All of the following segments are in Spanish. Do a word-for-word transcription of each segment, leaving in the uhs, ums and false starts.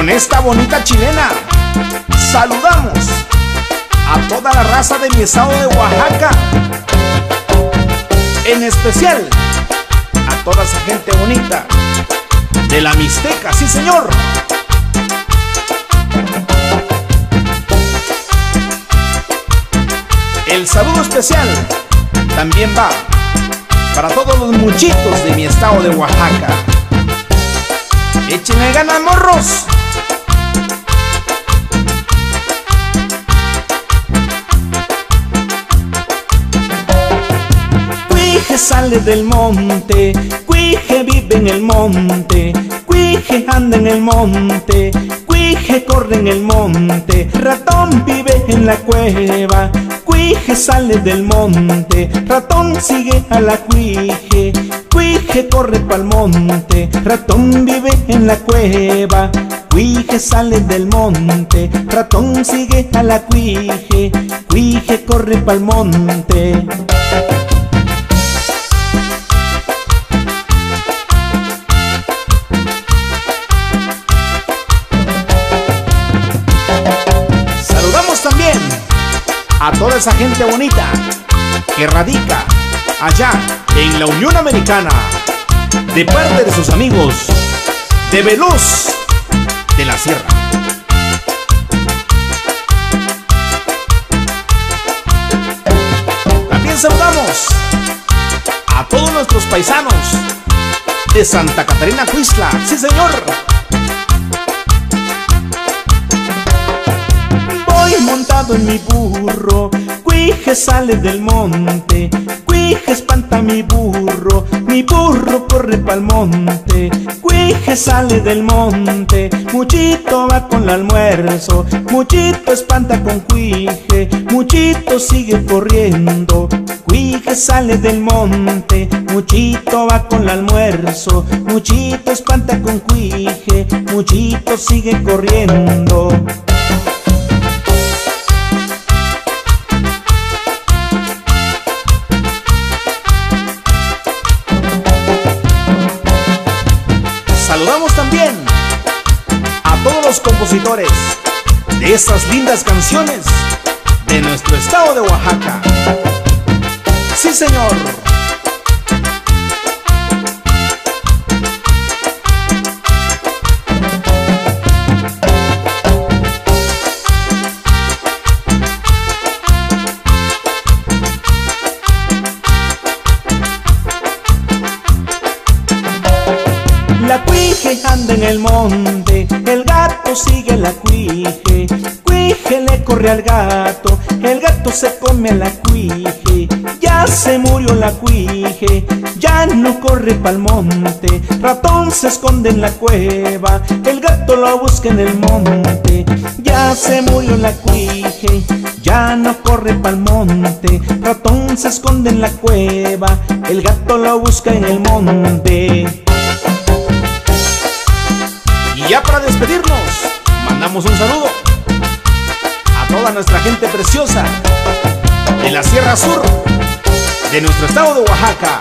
con esta bonita chilena saludamos a toda la raza de mi estado de Oaxaca, en especial a toda esa gente bonita de la Mixteca, sí señor. El saludo especial también va para todos los muchitos de mi estado de Oaxaca. Échenle ganas, morros. Cuije sale del monte, Cuije vive en el monte, Cuije anda en el monte, Cuije corre en el monte, Ratón vive en la cueva, Cuije sale del monte, Ratón sigue a la Cuije, Cuije corre pa'l monte, Ratón vive en la cueva, Cuije sale del monte, Ratón sigue a la Cuije, Cuije corre pa'l monte. Saludamos también a toda esa gente bonita que radica allá en la Unión Americana, de parte de sus amigos de Veloz de la Sierra. También saludamos a todos nuestros paisanos de Santa Catarina, Cuixtla, sí señor. Voy montado en mi burro, Cuije sale del monte, Cuije espanta a mi burro, mi burro corre pa'l monte, Cuije sale del monte, Muchito va con el almuerzo, Muchito espanta con Cuije, Muchito sigue corriendo, Cuije sale del monte, Muchito va con el almuerzo, Muchito espanta con Cuije, Muchito sigue corriendo. Saludamos también a todos los compositores de estas lindas canciones de nuestro estado de Oaxaca. Sí, señor. La Cuije anda en el monte, el gato sigue a la Cuije, Cuije le corre al gato, el gato se come a la Cuije, ya se murió la Cuije, ya no corre pa'l monte, Ratón se esconde en la cueva, el gato lo busca en el monte, ya se murió la Cuije, ya no corre pa'l monte, Ratón se esconde en la cueva, el gato lo busca en el monte. Y ya para despedirnos, mandamos un saludo a toda nuestra gente preciosa de la Sierra Sur de nuestro estado de Oaxaca.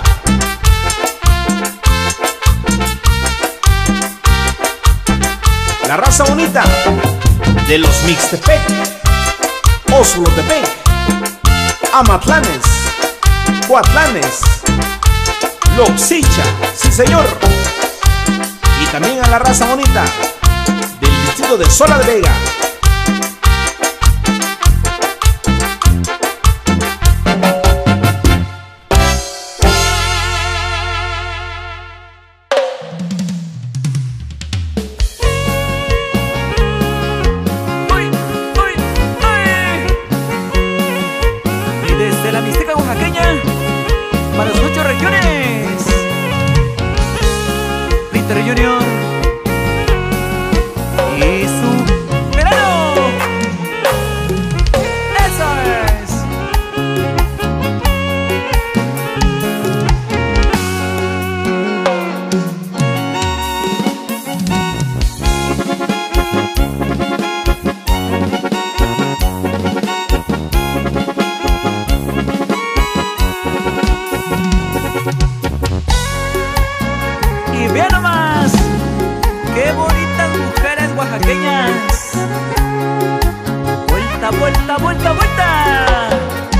La raza bonita de los Mixtepec, Osolotepec, Amatlanes, Coatlanes, Loxicha, sí señor. Y también a la raza bonita del distrito de Sola de Vega. ¡Uy! ¡Uy! ¡Ay! Y desde la Mixteca oaxaqueña para las ocho regiones, Junior y su más. Vuelta, vuelta, vuelta, vuelta.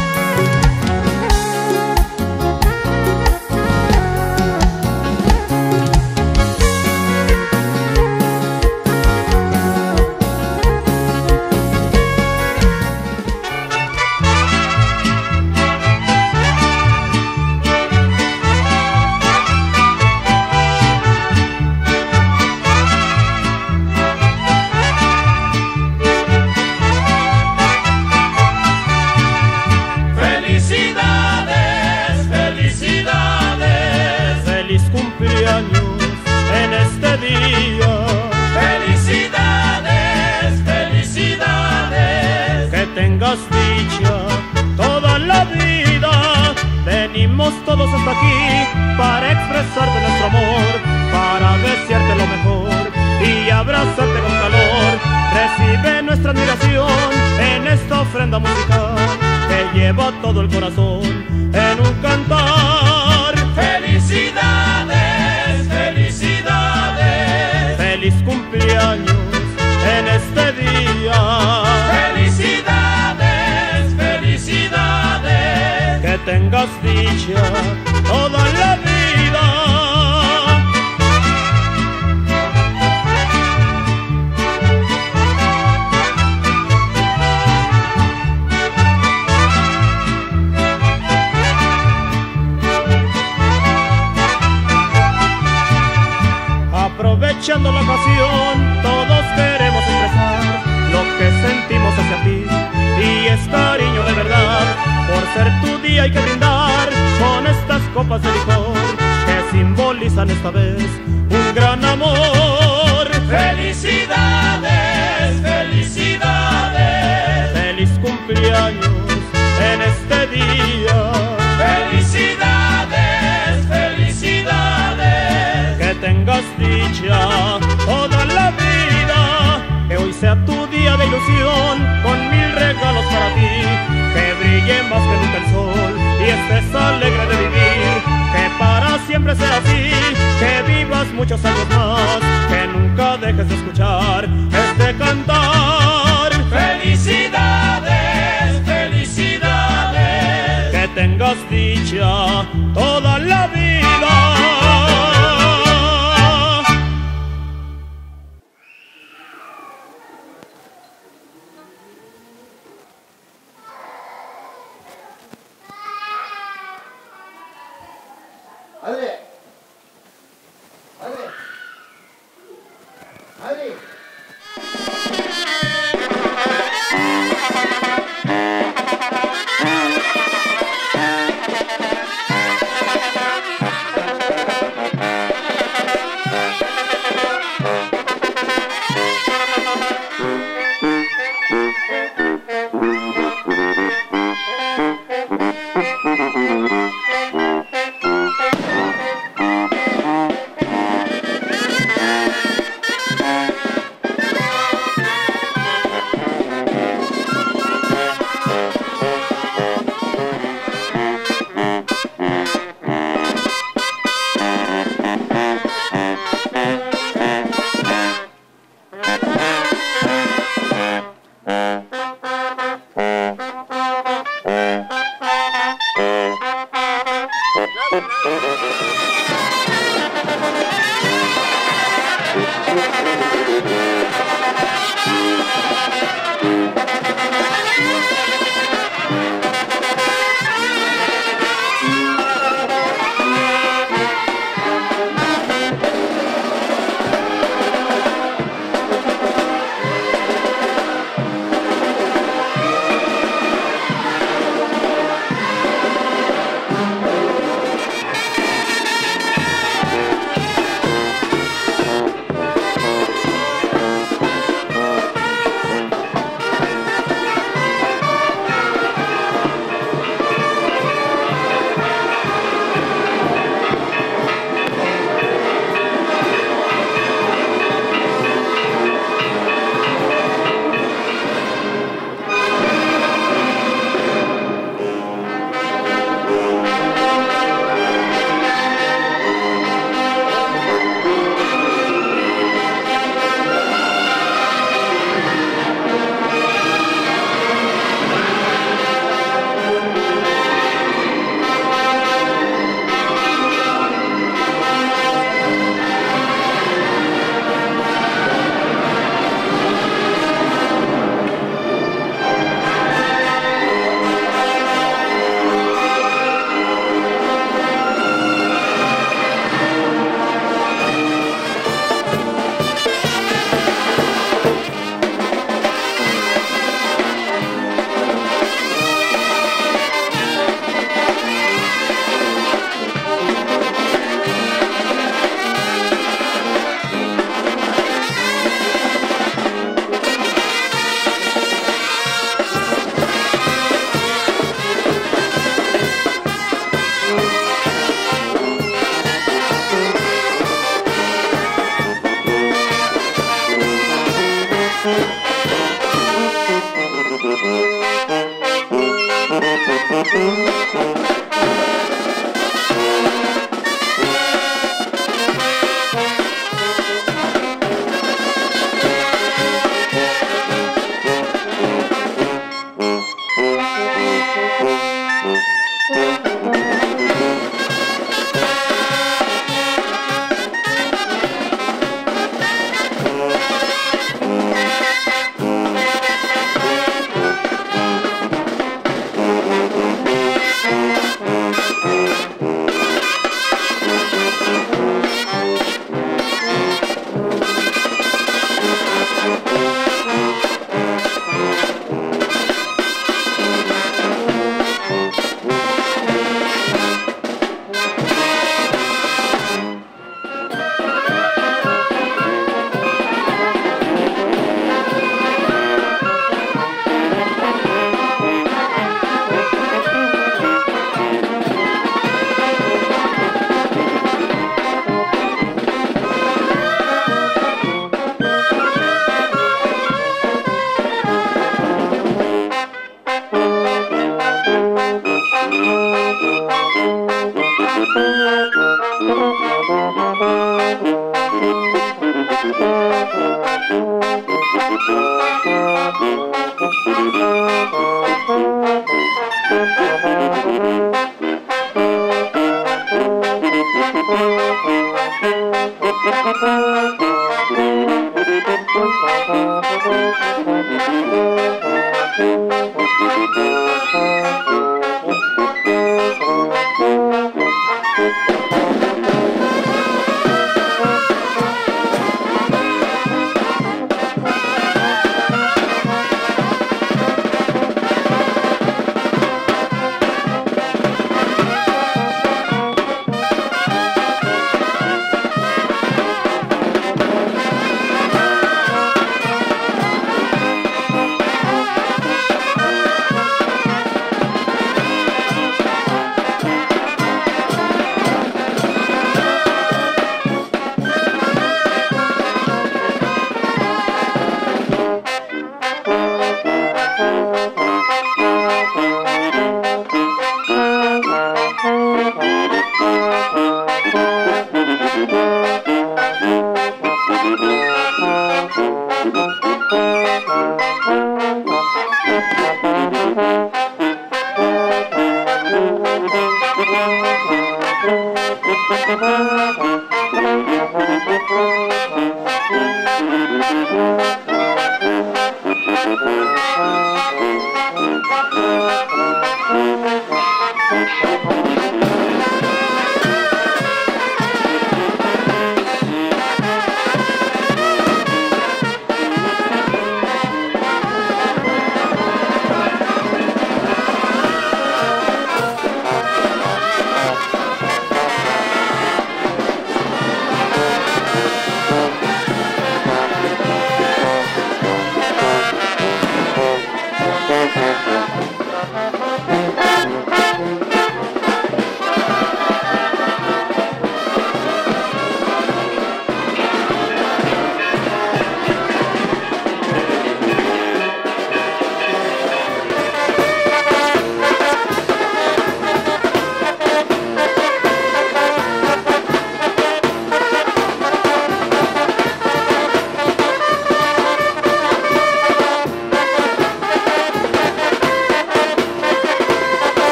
En este día, felicidades, felicidades, que tengas dicha toda la vida. Venimos todos hasta aquí para expresarte nuestro amor, para desearte lo mejor y abrazarte con calor. Recibe nuestra admiración en esta ofrenda musical que lleva todo el corazón en un cantar. Felicidades, felicidades, feliz cumpleaños en este día. Felicidades, felicidades, que tengas dicha toda la vida. Aprovechando la ocasión, todos queremos expresar lo que sentimos hacia ti, y es cariño de verdad. Por ser tu día hay que brindar con estas copas de licor que simbolizan esta vez un gran amor. felicidades, felicidades, feliz cumpleaños en este día. Felicidades, felicidades, que tengas dicha toda la vida, que hoy sea tu día de ilusión con mil regalos para ti, que brille más que nunca el sol y estés alegre de vivir, que para siempre sea así, que vivas muchos años más, que nunca dejes de escuchar este cantar. Felicidades, felicidades, que tengas dicha toda la vida. ¡Ale! ¡Ale! ¡Ale!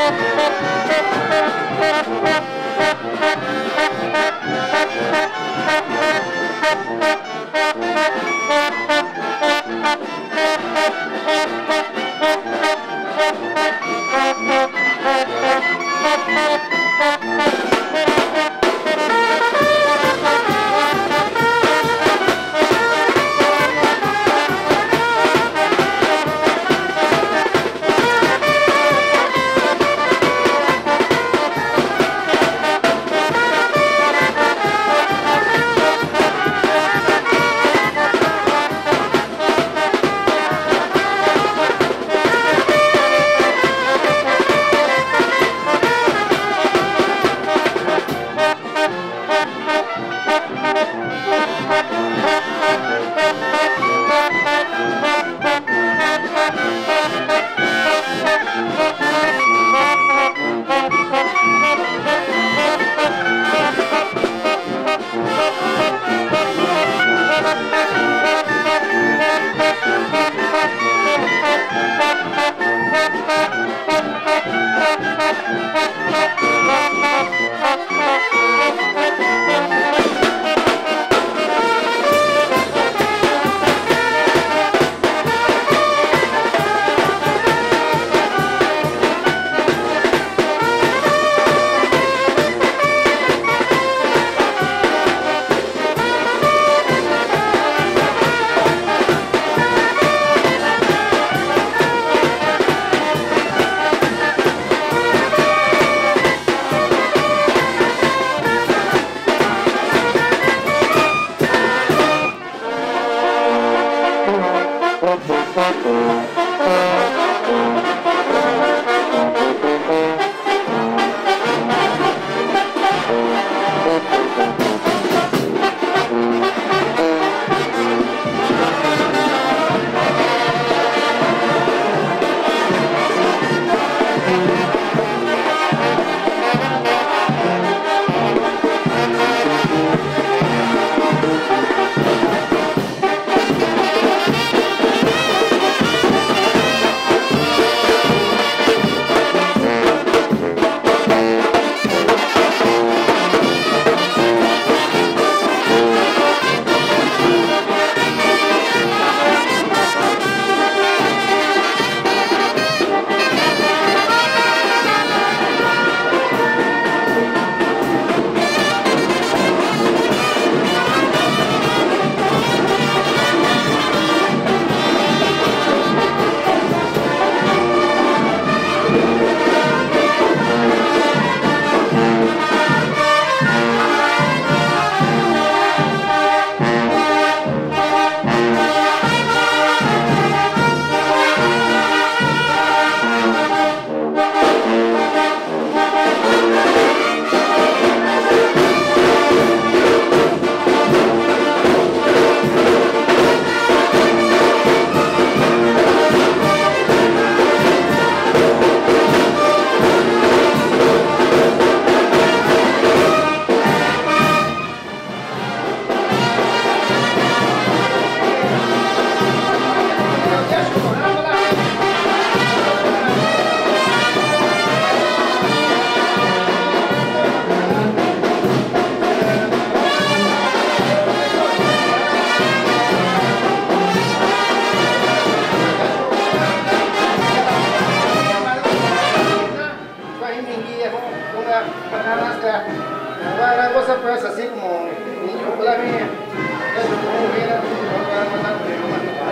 pues así como niño, hola mía. Eso como hubiera, no voy a mandar de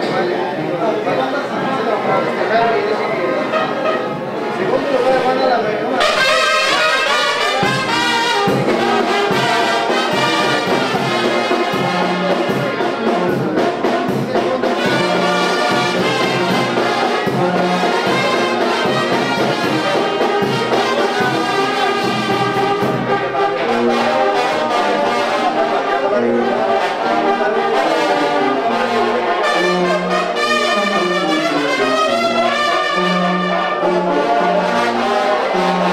segundo lugar, manda la mejor. Thank you.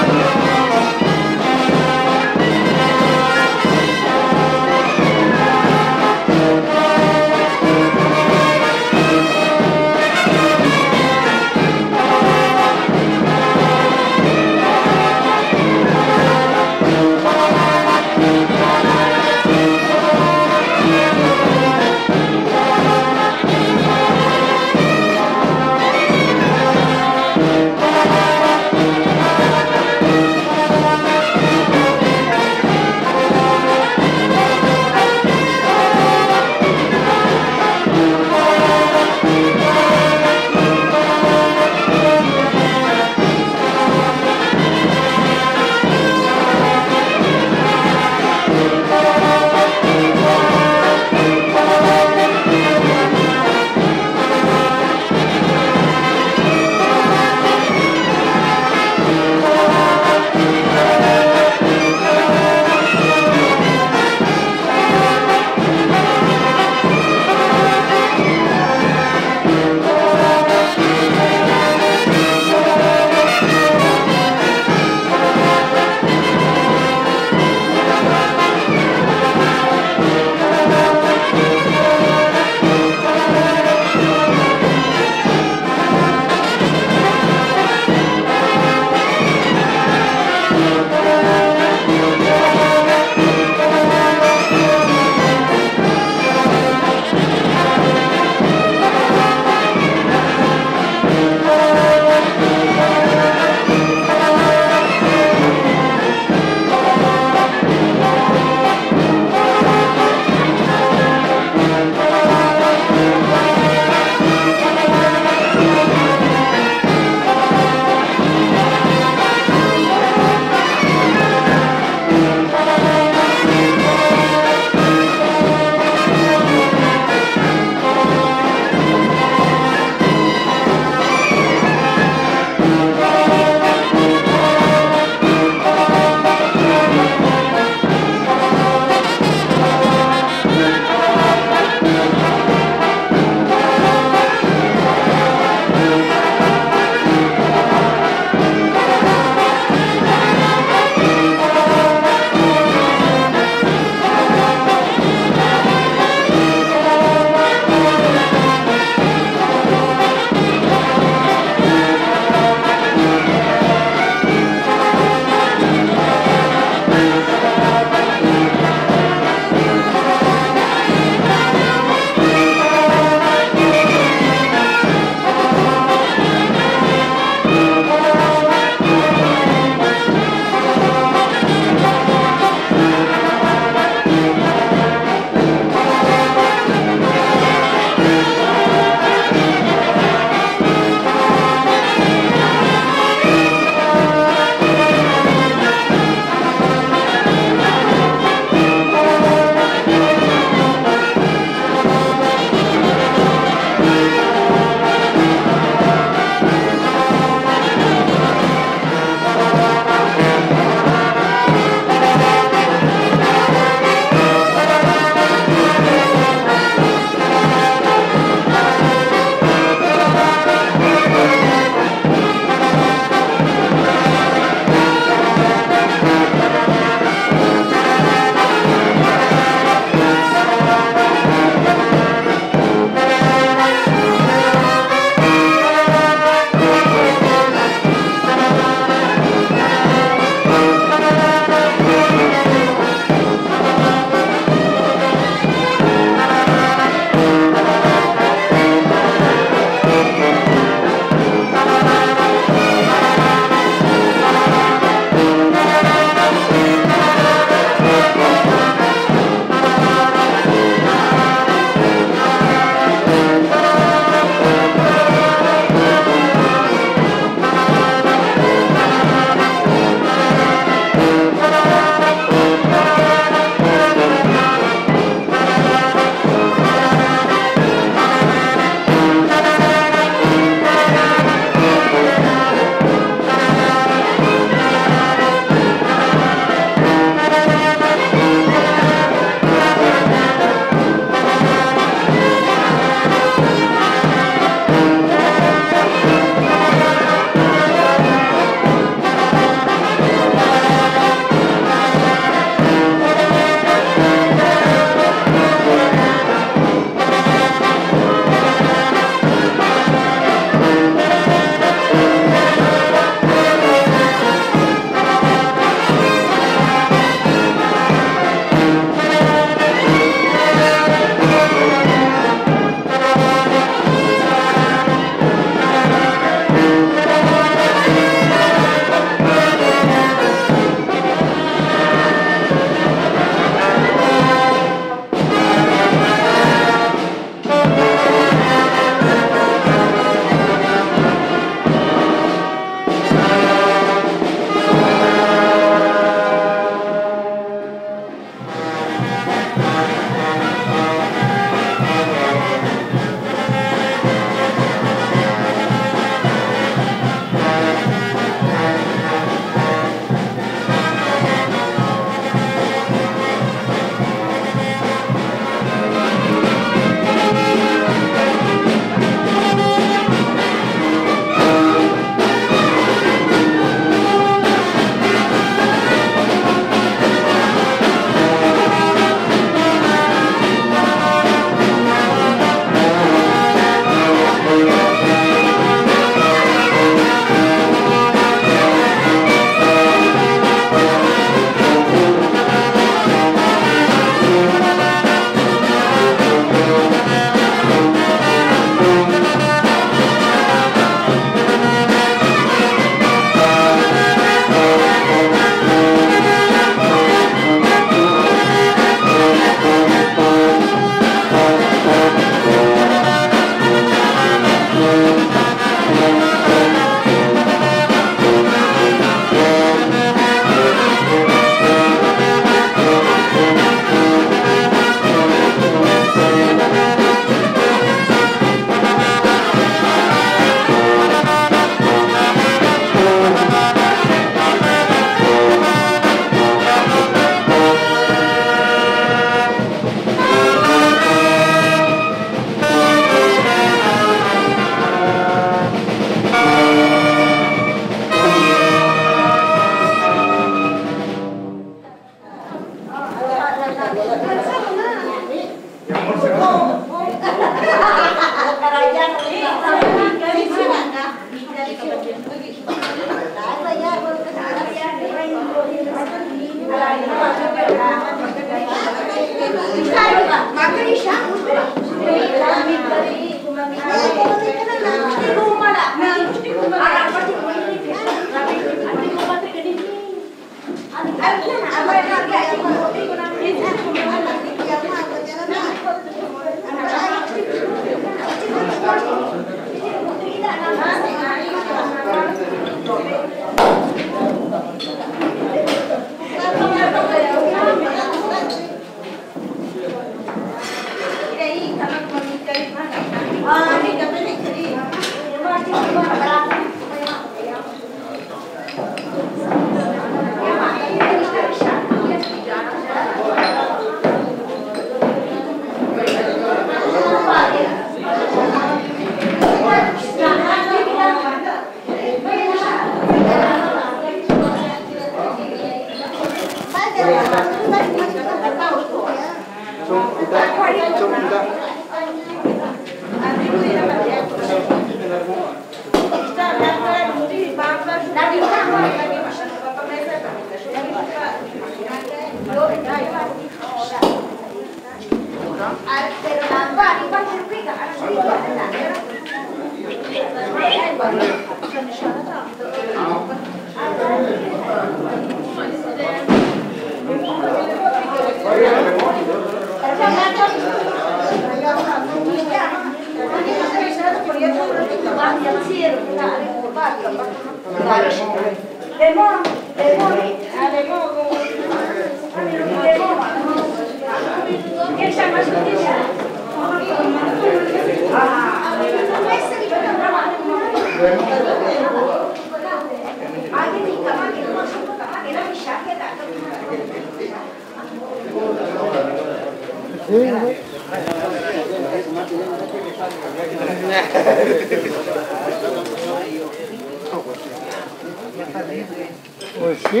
Pues sí.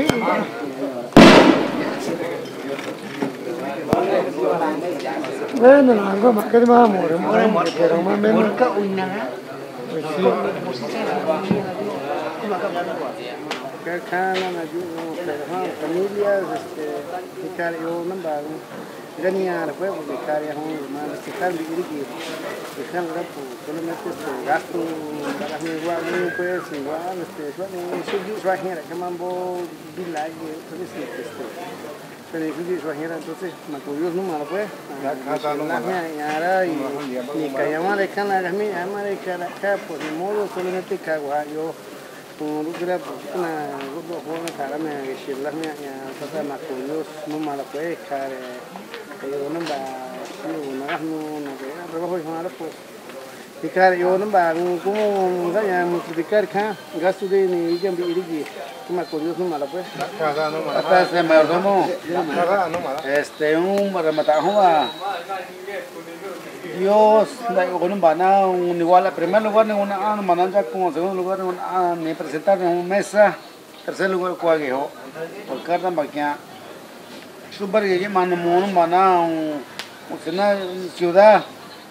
Bueno, no, algo más que más amor, amor, pero más menos. Pues sí. Acá la familias, este, que yo no va, ganía la pueblo, de cara, más este car, que dejan la solamente este gasto, las igual, pues igual, este, yo soy ajena, que mambo, bilay, este. Pero yo soy ajena, entonces, me curioso no malo pues, la mía ahora y ni que llamar de cana, la mía llamar de cara acá, pues de modo solamente cagua yo. Lu kira na gudo ko na kara me shilla me ya tata na ko yo no mala ko e kare yo no ba yo na no na ke trabajo yo na pues y kare yo no ba como ga ya multiplicar ka gasto de ni jambi irigi kuma ko yo no mala pues Cada no mala. hasta se me ordenó Cada no mala. este un rematajo a Dios, con un banano, un igual, en primer lugar, en una mananja, como segundo lugar, en una me presentar en una mesa, tercer lugar, cuaguejo, por cada máquina. Super que mano mono banano, una ciudad,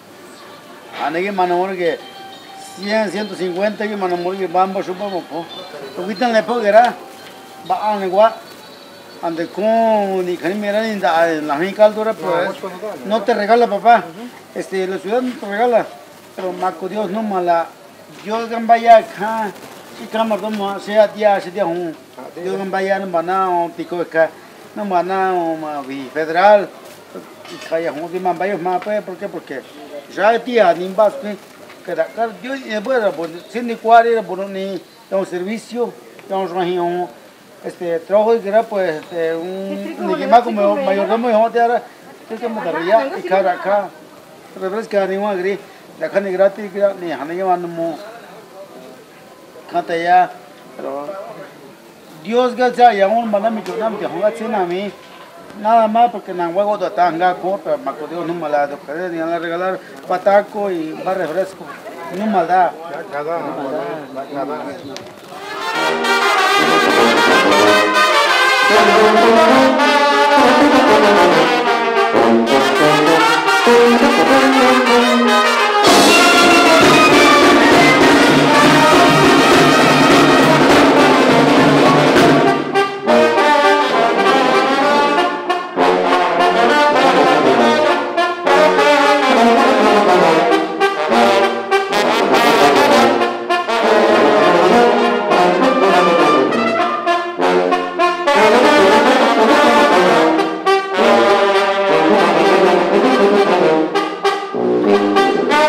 a nadie mano que cien, ciento cincuenta que mano mono que vamos super poco. Lo quitan la poguera, va a igual. Ande con ni que mira ni la mi caldura pues no te regala papá este la ciudad no te regala pero maco Dios no mala yo gan vaya acá si cámara no sea día se día un yo gan vaya no banao pico acá no banao vi federal calla un que man vaya más pues por qué porque ya día ni vas que que yo bueno pues sin ni cuadra por ni un servicio vamos a este trabajo que era pues este un niña como mayordomo y joder ahora es que me daría y cara acá pero es que ni más gris la carne gratis que ni a ni van mo canta ya pero Dios gracias ya un manami que nam que juega cena a mí nada más porque no juego de tanga co pero me acuerdo no malado que ni a regalar pataco y bar refresco no maldad Cada no mala. Cada. Thank you.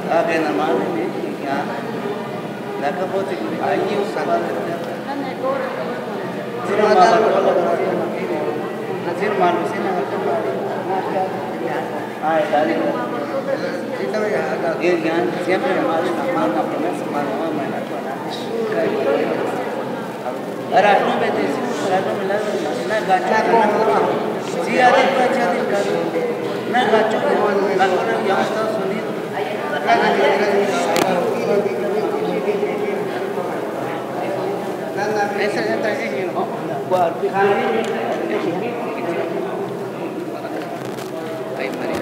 Agak normal ini, ya. Nak apa sih? Ayu sama. Sini malu kalau Nasir malu sih nak apa? Ah, tadi. Kita ya ada. Dia kan siapa yang malu nama apa pernah semalam mana tu nak. Arat nu bete sih, arat nu mila na gacha na. Si ada tu aja di karu. Na gacha na orang yang tahu suni. Esa ya traje que no. Buat Ay, María.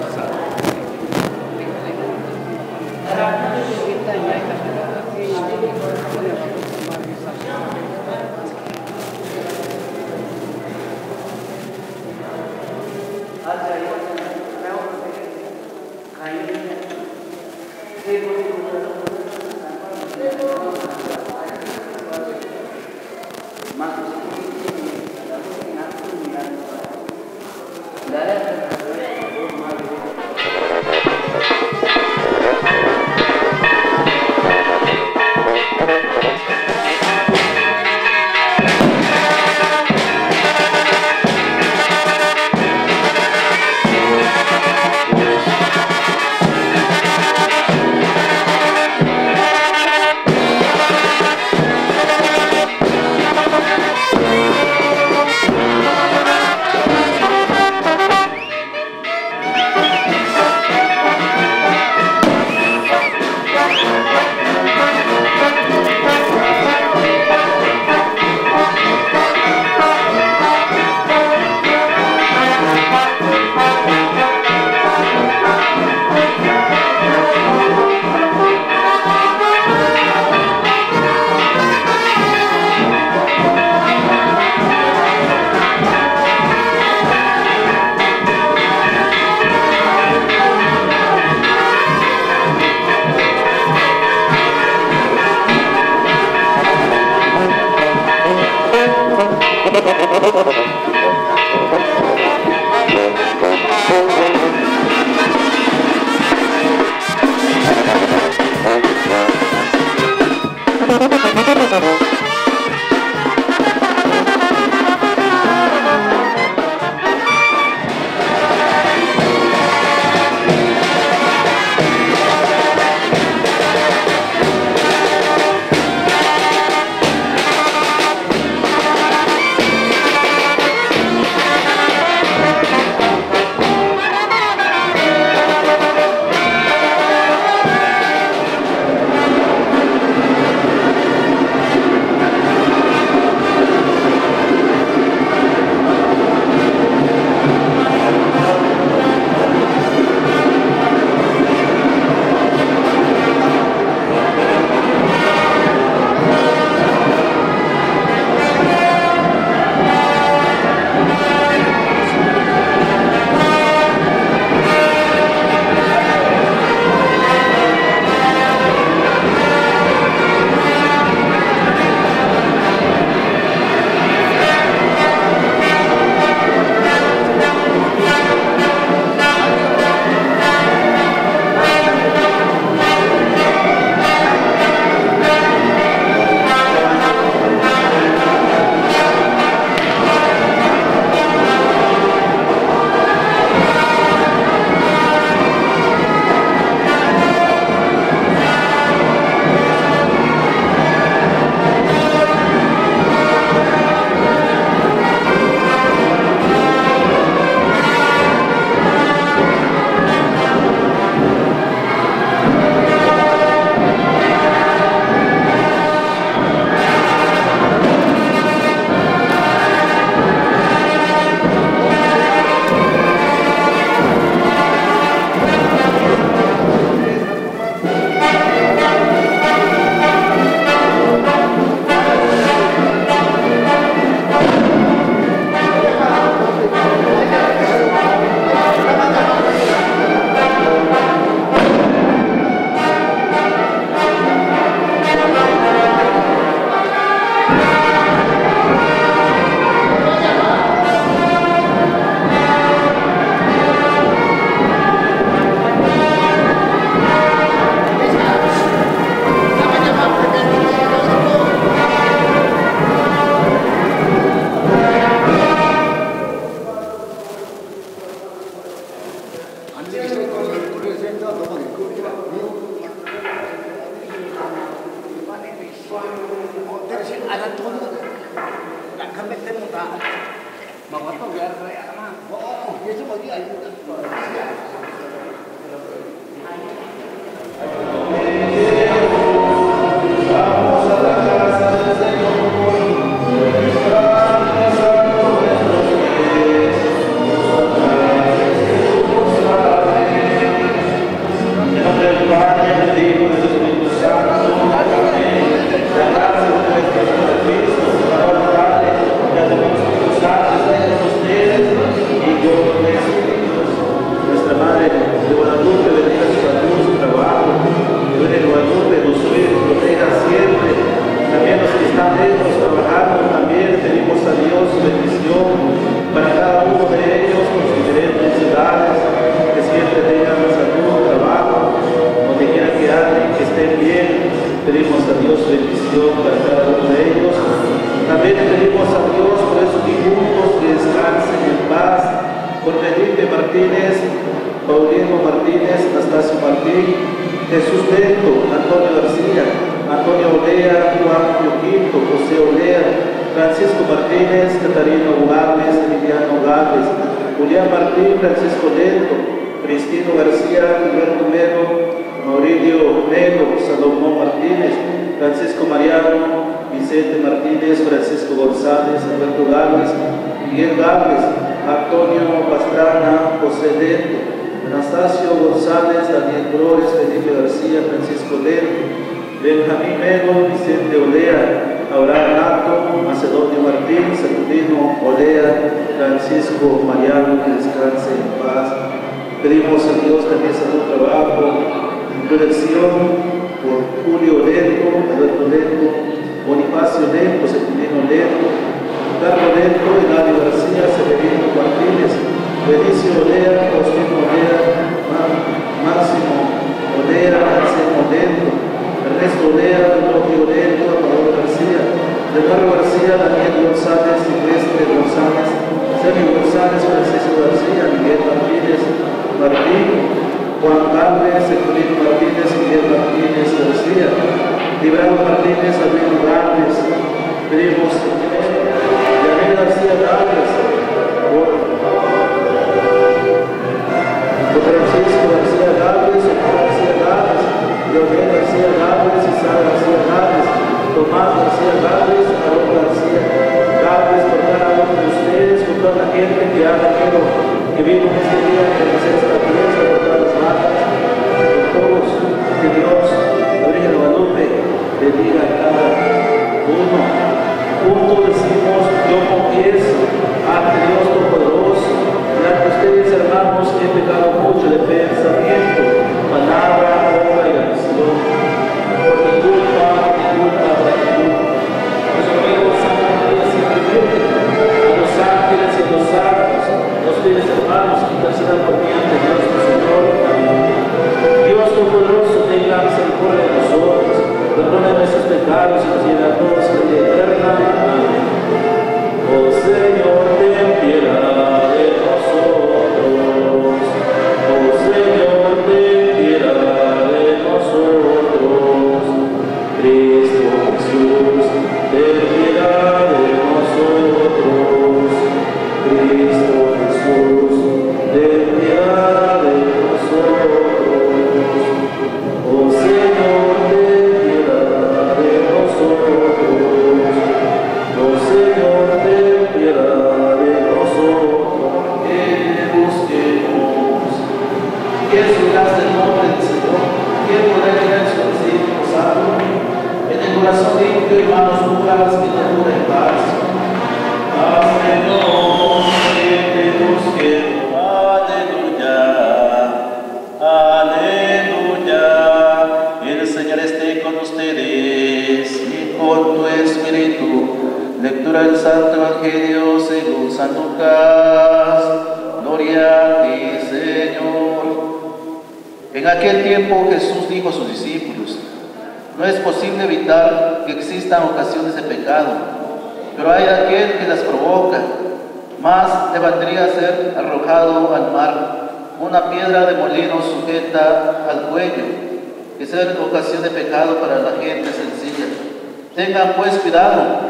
que ser ocasión de pecado para la gente sencilla. Tengan pues cuidado,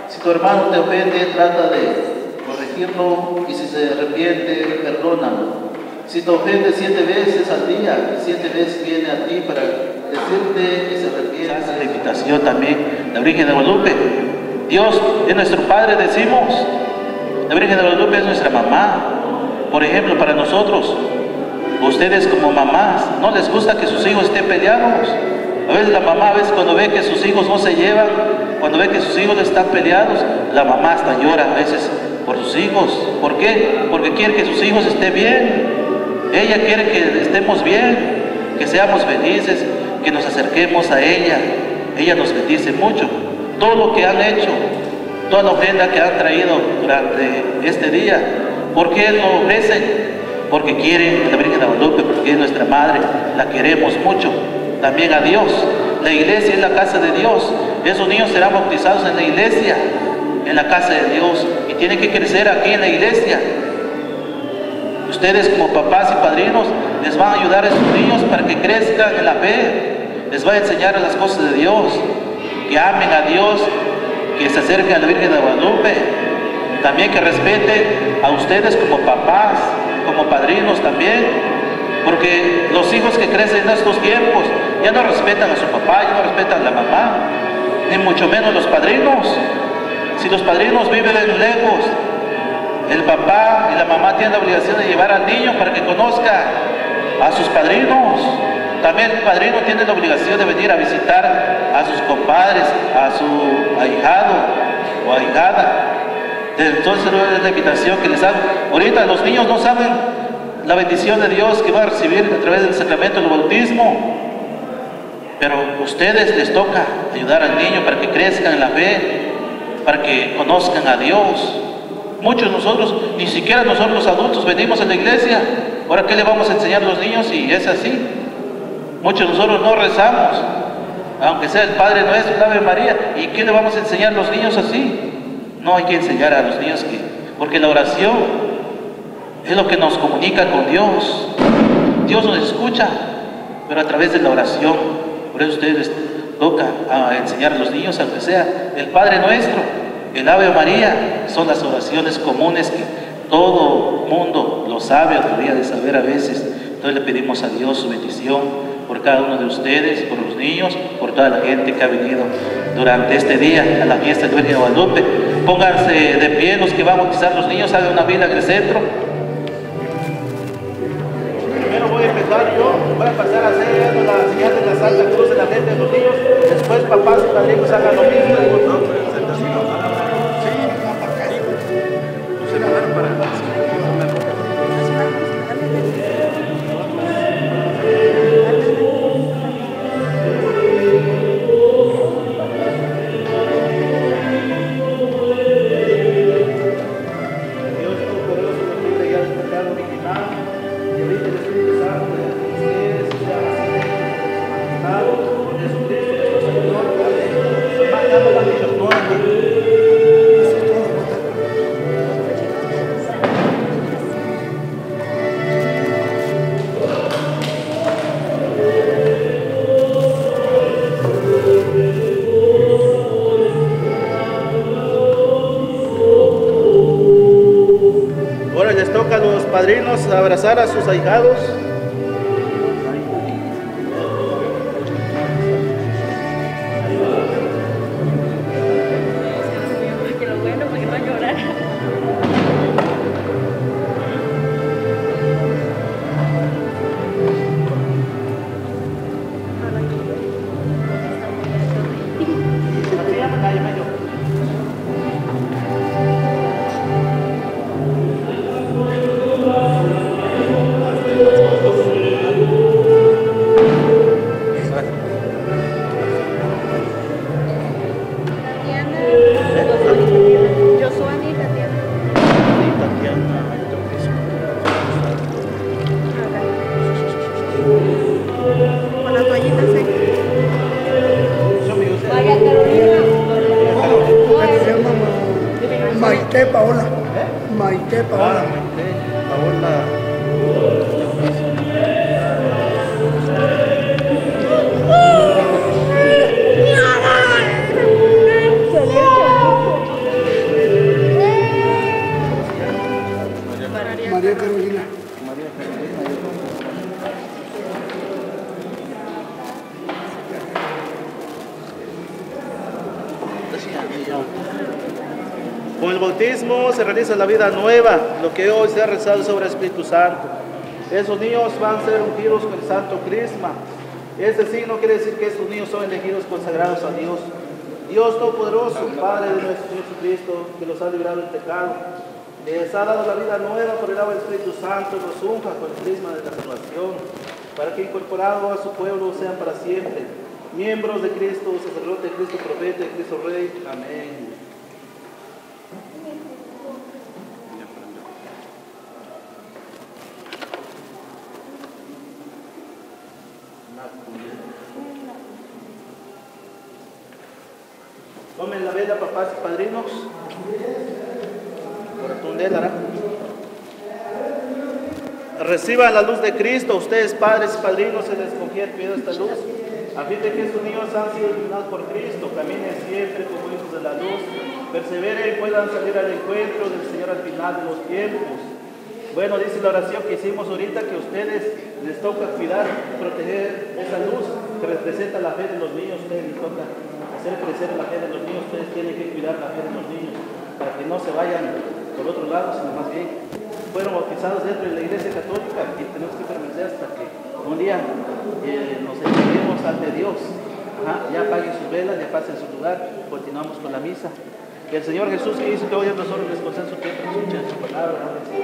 Si tu hermano te ofende, trata de corregirlo y si se arrepiente, perdónalo. Si te ofende siete veces al día, y siete veces viene a ti para decirte que se arrepiente. La invitación también, la Virgen de Guadalupe. Dios es nuestro Padre, decimos. La Virgen de Guadalupe es nuestra mamá. Por ejemplo, para nosotros, ustedes como mamás, ¿no les gusta que sus hijos estén peleados? A veces la mamá, a veces cuando ve que sus hijos no se llevan, cuando ve que sus hijos están peleados, la mamá hasta llora a veces por sus hijos. ¿Por qué? Porque quiere que sus hijos estén bien. Ella quiere que estemos bien, que seamos felices, que nos acerquemos a ella. Ella nos bendice mucho. Todo lo que han hecho, toda la ofrenda que han traído durante este día, ¿por qué lo ofrecen? Porque quieren la Virgen de Guadalupe, porque es nuestra madre, la queremos mucho. También a Dios. La iglesia es la casa de Dios. Esos niños serán bautizados en la iglesia, en la casa de Dios, y tienen que crecer aquí en la iglesia. Ustedes como papás y padrinos les van a ayudar a esos niños para que crezcan en la fe. Les va a enseñar las cosas de Dios, que amen a Dios, que se acerquen a la Virgen de Guadalupe. También que respeten a ustedes como papás, como padrinos también. Porque los hijos que crecen en estos tiempos ya no respetan a su papá, ya no respetan a la mamá, ni mucho menos los padrinos. Si los padrinos viven lejos, el papá y la mamá tienen la obligación de llevar al niño para que conozca a sus padrinos. También el padrino tiene la obligación de venir a visitar a sus compadres, a su ahijado o ahijada. Entonces es la invitación que les hago. Ahorita los niños no saben la bendición de Dios que va a recibir a través del sacramento del bautismo, pero a ustedes les toca ayudar al niño para que crezcan en la fe, para que conozcan a Dios. Muchos de nosotros, ni siquiera nosotros los adultos venimos a la iglesia. Ahora, ¿qué le vamos a enseñar a los niños si es así? Muchos de nosotros no rezamos, aunque sea el Padre Nuestro, el Ave María. ¿Y qué le vamos a enseñar a los niños así? No hay que enseñar a los niños que, porque la oración es lo que nos comunica con Dios. Dios nos escucha, pero a través de la oración. Por eso a ustedes les toca a enseñar a los niños, aunque sea el Padre Nuestro, el Ave María. Son las oraciones comunes que todo mundo lo sabe o debería de saber a veces. Entonces le pedimos a Dios su bendición por cada uno de ustedes, por los niños, por toda la gente que ha venido durante este día a la fiesta de Virgen de Guadalupe. Pónganse de pie los que van a bautizar a los niños, hagan una fila en el centro. Primero voy a empezar yo, voy a pasar a hacer la señal de la Santa Cruz en la frente de los niños. Después papás y padrinos hagan lo mismo. Ahora les toca a los padrinos abrazar a sus ahijados. Maite Paola. Maite Paola. Paola. Con el bautismo se realiza la vida nueva, lo que hoy se ha rezado sobre el Espíritu Santo. Esos niños van a ser ungidos con el Santo Crisma. Este signo quiere decir que estos niños son elegidos consagrados a Dios. Dios Todopoderoso, Padre de nuestro Señor Jesucristo, que los ha librado del pecado, les ha dado la vida nueva por el agua del Espíritu Santo, los unja con el crisma de la salvación, para que incorporados a su pueblo sean para siempre miembros de Cristo, sacerdote de Cristo, profeta de Cristo Rey. Amén. Tomen la vela, papás y padrinos. Reciban la luz de Cristo. Ustedes, padres y padrinos, se les confía el esta luz, a fin de que estos niños han sido iluminados por Cristo, caminen siempre como hijos de la luz, perseveren y puedan salir al encuentro del Señor al final de los tiempos. Bueno, dice la oración que hicimos ahorita, que a ustedes les toca cuidar, proteger esa luz que representa la fe de los niños. Ustedes les toca hacer crecer la fe de los niños. Ustedes tienen que cuidar la fe de los niños para que no se vayan por otro lado, sino más bien fueron bautizados dentro de la Iglesia Católica, y tenemos que permanecer hasta que un día eh, nos entreguemos ante Dios. Ajá, ya apaguen sus velas, ya pasen su lugar, continuamos con la misa. Que el Señor Jesús, que hizo que hoy a nosotros les conceda su tiempo, escuchen su palabra.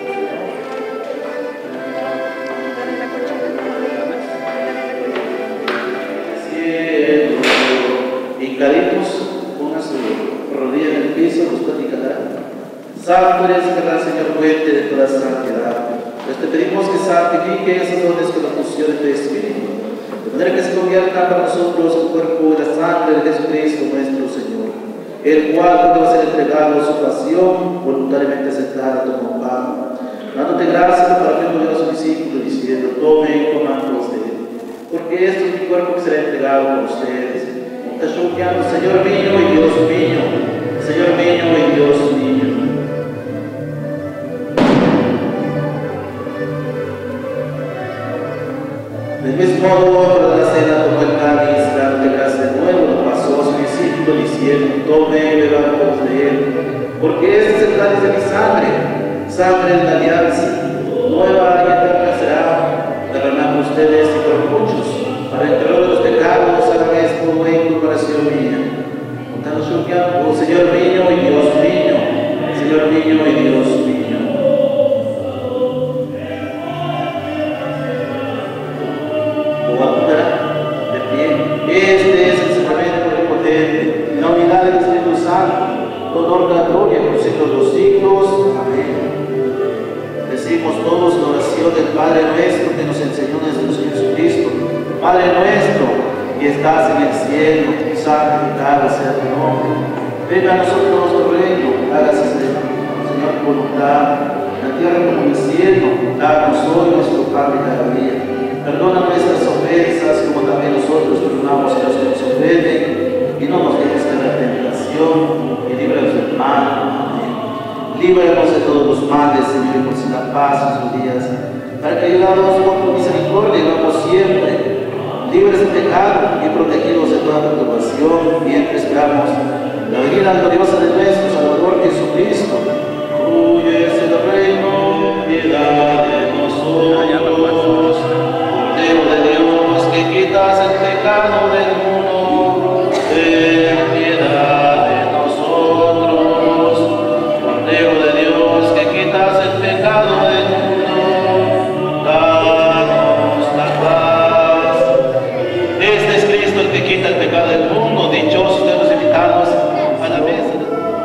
Cielo, hincaditos, ponga su rodilla en el piso, los platicará. Santo eres, gran Señor, fuente de toda santidad. Pues te pedimos que santifique esos dones con la fusión de tu Espíritu, de manera que se convierta para nosotros el cuerpo y la sangre de Jesucristo nuestro Señor, el cual, cuando va a ser entregado a su pasión, voluntariamente aceptada, tomó pan, dándote gracias para que no a su discípulo, diciendo: tomen y coman todos de él, porque este es mi cuerpo que será entregado por ustedes. Señor mío y Dios mío, Señor mío y Dios mío. Del mismo modo, para la cena tomó el cáliz, dando gracias de nuevo, lo pasó a su discípulo, diciendo: tome y beban todos de él, porque este es el cáliz de mi sangre, sangre de la alianza, nueva y eterna será, derramada por ustedes y por muchos, para el perdón de los pecados. Hagan esto en comparación mía. Contando su tiempo, Señor mío y Dios mío, Señor mío y Dios mío. Este es el sacramento omnipotente, la unidad del Espíritu Santo, honor, la gloria por los siglos de los siglos. Amén. Decimos todos la oración del Padre nuestro que nos enseñó nuestro Señor Jesucristo. Padre nuestro, que estás en el cielo, santificado sea tu nombre. Venga a nosotros tu reino, hágase, Señor, tu voluntad, en la tierra como en el cielo. Danos hoy nuestro pan de cada día. Perdona nuestras ofensas, como también nosotros perdonamos a los que nos ofenden, y no nos dejes caer en la tentación, y líbranos del mal. Amén. Líbranos de todos los males, Señor, y conceda paz en sus días, para que ayudados por tu misericordia, vamos siempre libres de pecado y protegidos de toda perturbación, mientras esperamos la venida gloriosa de nuestro Salvador Jesucristo. Tuyo es el reino, piedad de nosotros. De Dios, que quitas el pecado del mundo, ten piedad de nosotros. Cordero de Dios, que quitas el pecado del mundo, danos la paz. Este es Cristo el que quita el pecado del mundo. Dichosos de los invitados a la mesa.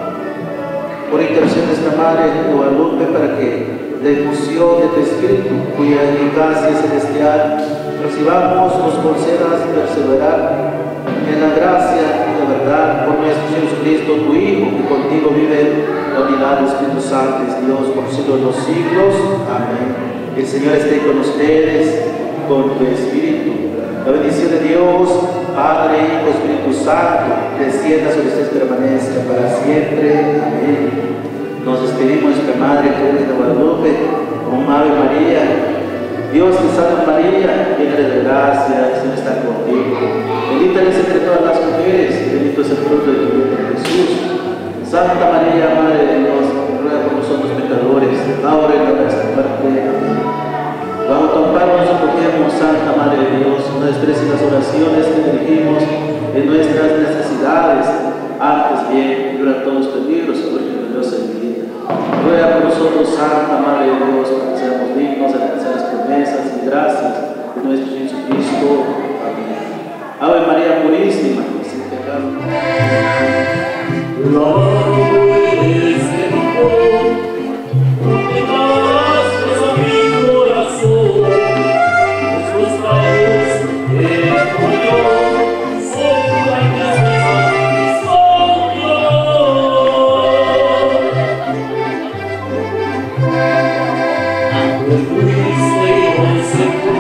Por intercesión de esta Madre de Guadalupe, para que la efusión de tu Espíritu, cuya eficacia celestial recibamos, nos concedas perseverar en la gracia y la verdad por nuestro Señor Jesucristo, tu Hijo, que contigo vive la unidad del Espíritu Santo, es Dios por los siglos de los siglos. Amén. El Señor esté con ustedes, con tu Espíritu. La bendición de Dios, Padre, Hijo, Espíritu Santo, descienda sobre ustedes, permanezca para siempre. Amén. Nos despedimos de nuestra Madre Teresa de Guadalupe con un Ave María. Dios te salve María, llena de gracia, el Señor está contigo. Bendita eres entre todas las mujeres, y bendito es el fruto de tu vientre. Jesús. Santa María, Madre de Dios, ruega por nosotros pecadores, ahora y en nuestra muerte. Amén. Bajo tu amparo nos acogemos, Santa Madre de Dios, no desprecies las oraciones que dirigimos en nuestras necesidades, antes bien, llora todos los peligros, porque de Dios se vida. Ruega por nosotros, Santa Madre de Dios, para que seamos dignos de alcanzar las promesas y gracias de nuestro Jesucristo. Amén. Ave María Purísima, sin pecado.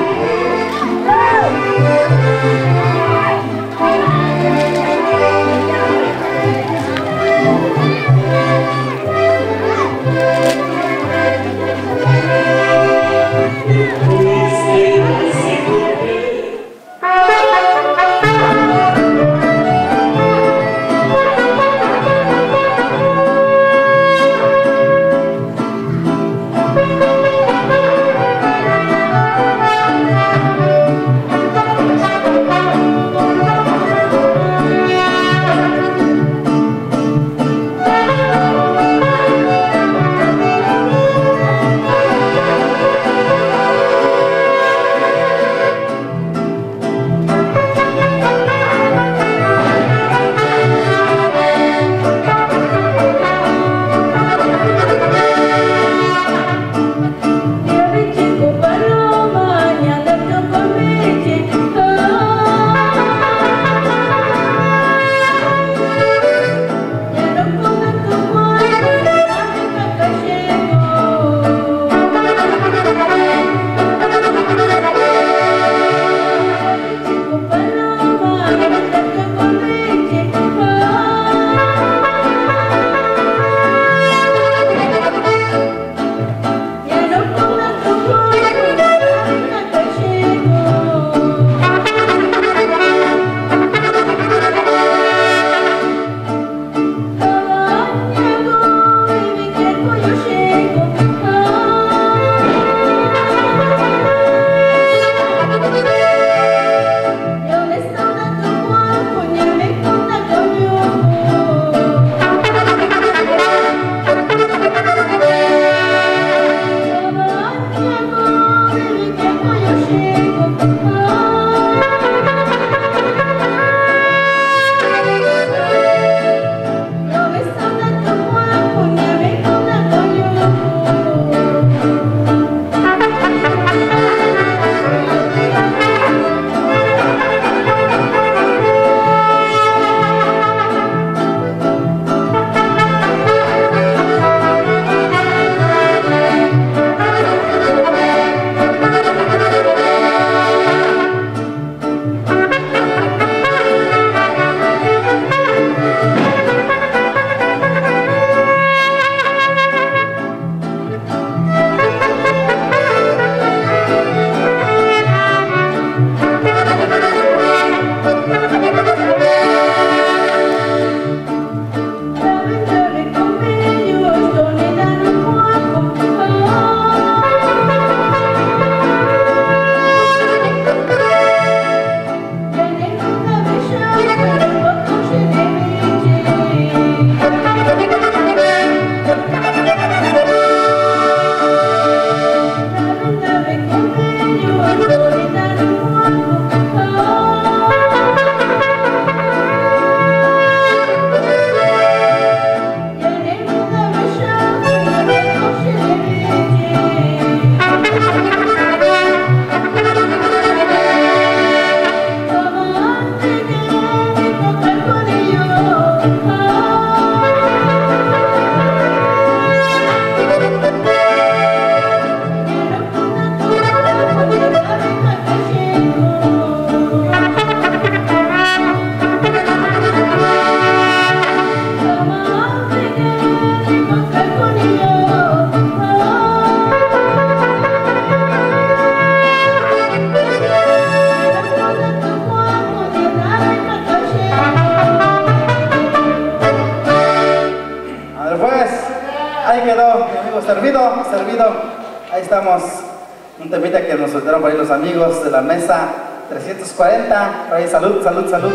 Yeah. servido, servido. Ahí estamos. Un temita que nos soltaron por ahí los amigos de la mesa trescientos cuarenta. Por ahí, salud, salud, salud.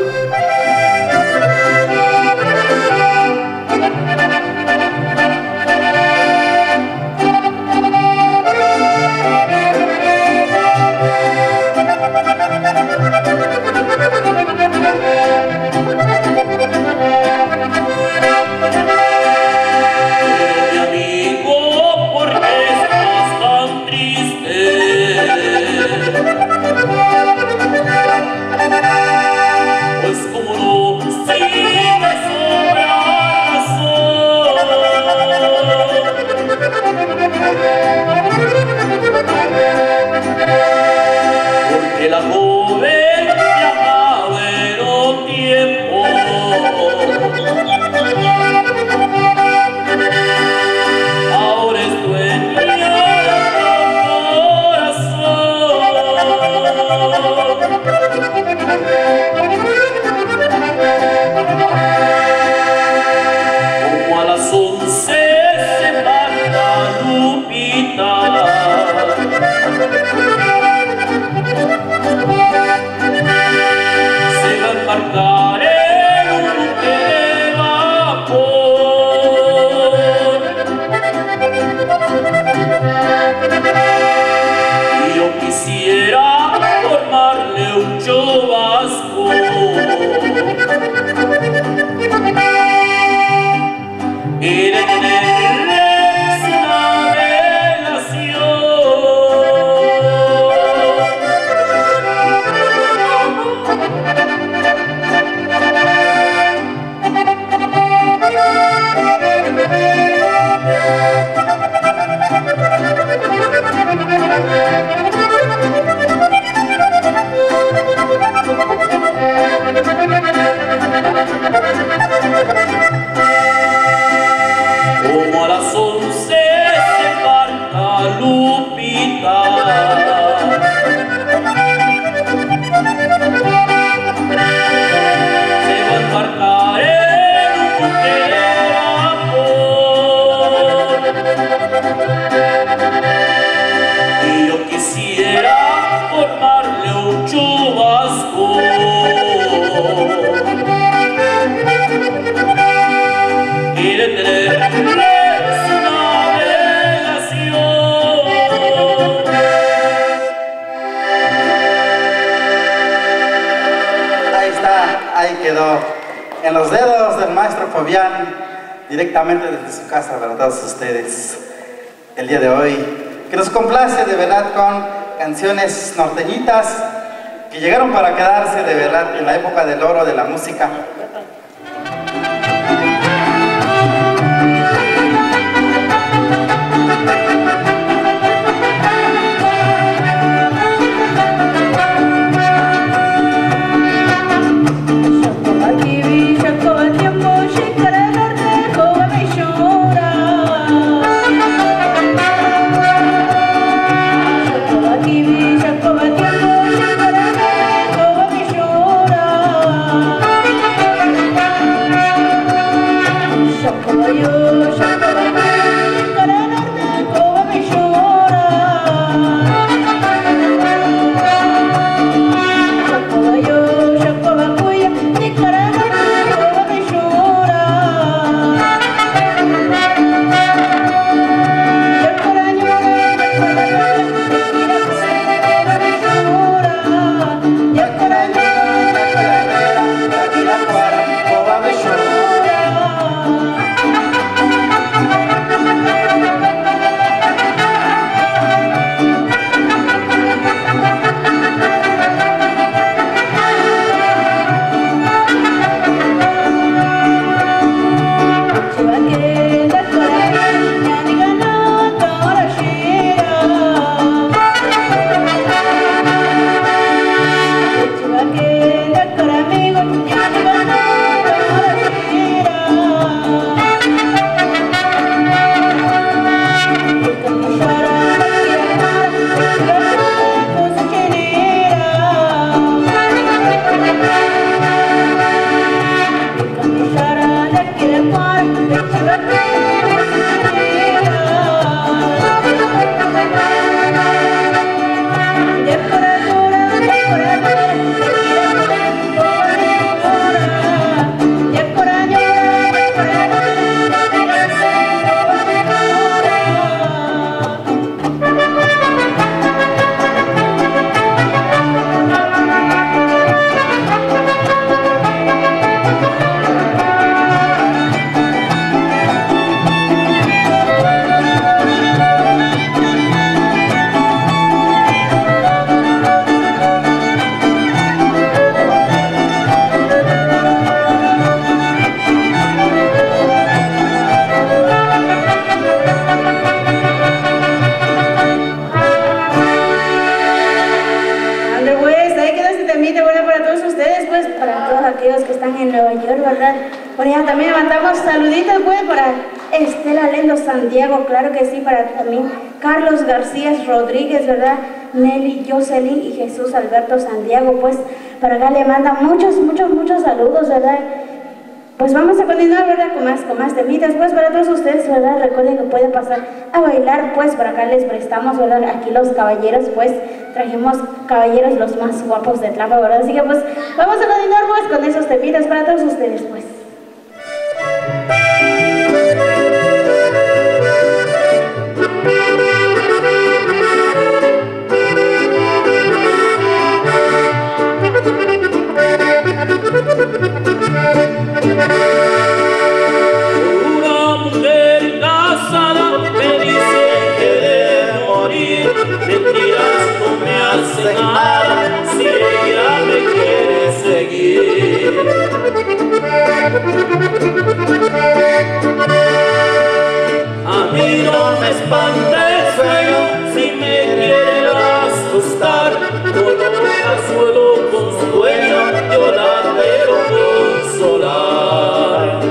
Porque la joven ya bueno tiempo ahora es dueña de como a las once se marcha Lupita. Se va a embarcar en un buque de vapor y yo quisiera formarle un chubasco y detenerle su navegación. Como a las once se embarca Lupita, se va a embarcar en un buque de vapor y yo quisiera formarle un chubasco y detenerle su navegación. Ahí está, ahí quedó. En los dedos del maestro Fabián, directamente desde su casa para todos ustedes. El día de hoy, que nos complace de verdad con canciones norteñitas que llegaron para quedarse de verdad en la época del oro de la música. Como pues para todos aquellos que están en Nueva York, ¿verdad? Por allá también levantamos saluditos pues para Estela Lendo Santiago, claro que sí, para también Carlos García Rodríguez, ¿verdad? Nelly Jocelyn y Jesús Alberto Santiago, pues para acá le mandan muchos, muchos, muchos saludos, ¿verdad? Pues vamos a continuar, ¿verdad? Con más, con más temitas, pues para todos ustedes, ¿verdad? Recuerden que pueden pasar a bailar, pues por acá les prestamos, ¿verdad? Aquí los caballeros, pues trajimos caballeros los más guapos de Tlapa, ¿verdad? Así que pues vamos a continuar, pues con esos temitas para todos ustedes, pues. Una mujer casada me dice que de morir, mentiras no me hacen nada si ella me quiere seguir. A mí no me espanta el sueño si me quiere asustar, con un cazuelo con su dueño yo la quiero consolar.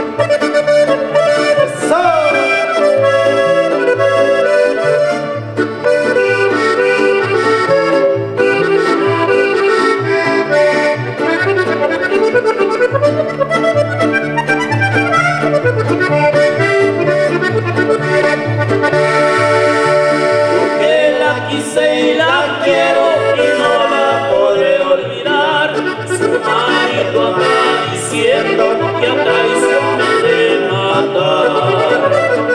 Porque la quise y la quiero y no la podré olvidar. Su marido anda diciendo que a traición me de matar.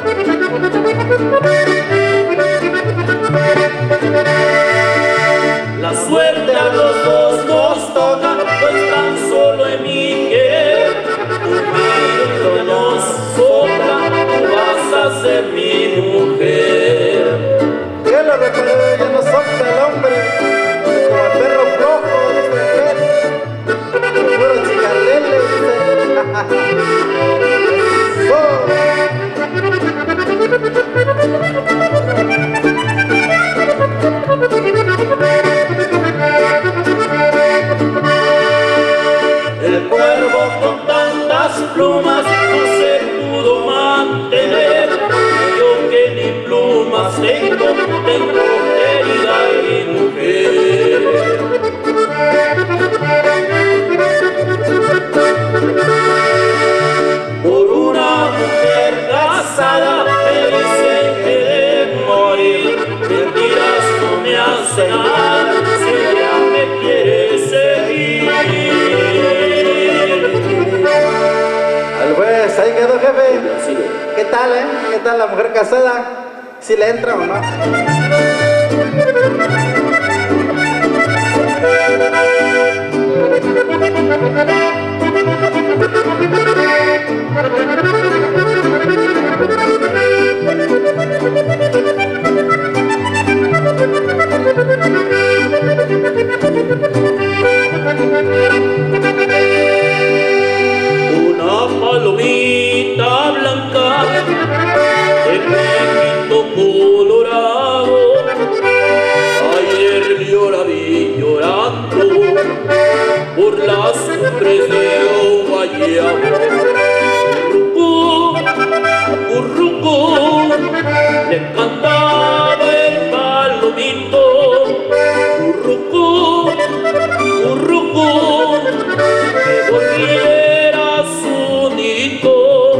La suerte a los dos nos toca, pues tan solo en mi querer. Tu marido nos sopla, tú vas a ser mi mujer. Yo lo recuerdo, ya no solta el hombre, como el perro flojo, dice, puro chicarrele, dice. El cuervo con tantas plumas no se pudo mantener. Yo que ni plumas tengo, tengo querida y mujer. Por una mujer casada me dicen que de morir, mentiras no me hacen nada si ella me quiere seguir. Pues ahí quedó, jefe. ¿Qué tal, eh? ¿Qué tal la mujer casada? ¿Si le entra o no? Una palomita blanca de pequito colorado, ayer yo la vi llorando por las cumbres de Guayabo. Currucú, currucú, le cantaba el palomito. Currucú, currucú, que volviera su nidito.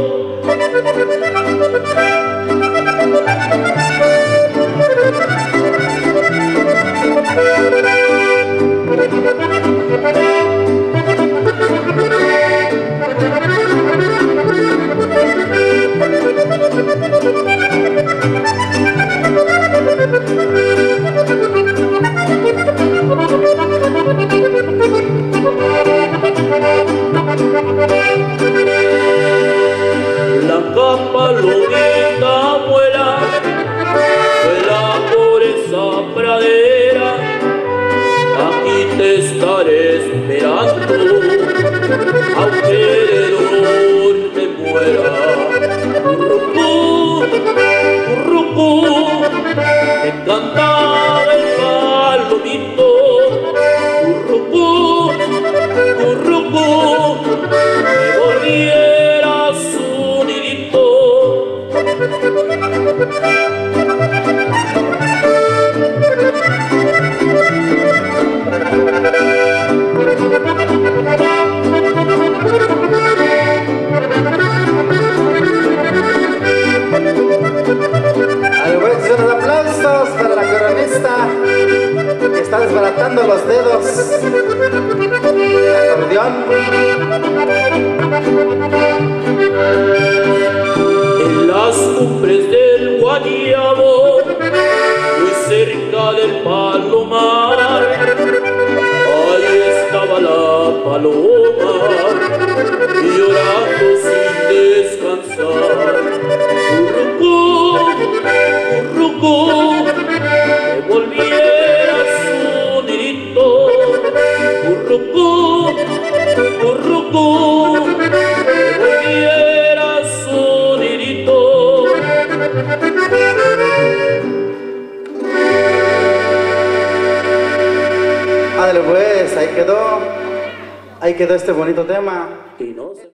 La palomita vuela, vuela por esa pradera, aquí te estaré esperando, aunque de dolor me muera. Currucú, currucú, me cantaba el palomito. Currucú, llorando. En las cumbres del Guayabo, muy cerca del Palomar, ahí estaba la paloma, llorando sin descansar. Currucú, currucú, que volviera su nidito. Currucú, currucú, que volviera su nidito. Ándale pues, ahí quedó, ahí quedó este bonito tema. Y no se